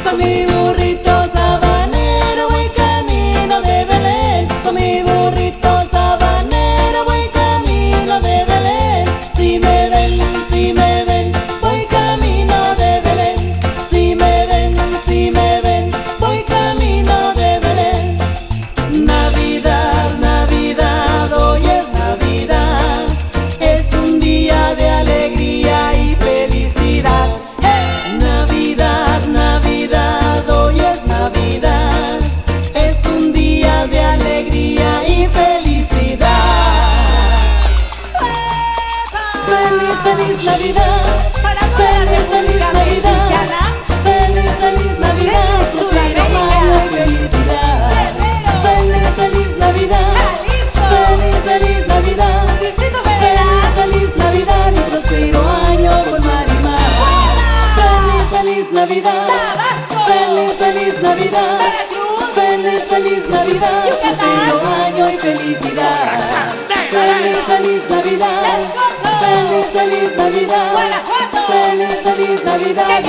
Con mi burrito sabanero voy camino de Belén. Con mi burrito sabanero voy camino de Belén. Si me ven, voy camino de Belén. Si me ven, voy camino de Belén. Navidad, Navidad, hoy es Navidad. Es un día de alegría y felicidad. Navidad, Navidad, hoy es Navidad. Es un día de alegría y felicidad. Feliz, feliz Navidad. Feliz, feliz Navidad. Feliz, feliz Navidad. Próspero año y felicidad. Feliz, feliz Navidad. Feliz, feliz Navidad. Feliz, feliz Navidad y próspero año con Marimar. Feliz, feliz Navidad. Feliz, feliz Navidad. Feliz, feliz Navidad. Próspero año y felicidad. Feliz, feliz Navidad. Feliz, feliz Navidad. Feliz, feliz Navidad.